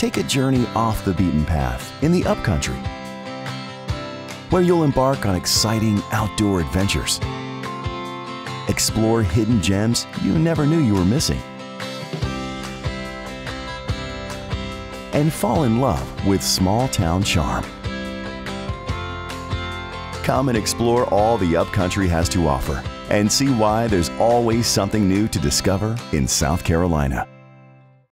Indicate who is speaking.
Speaker 1: take a journey off the beaten path in the Upcountry, where you'll embark on exciting outdoor adventures, explore hidden gems you never knew you were missing, and fall in love with small-town charm. Come and explore all the Upcountry has to offer and see why there's always something new to discover in South Carolina.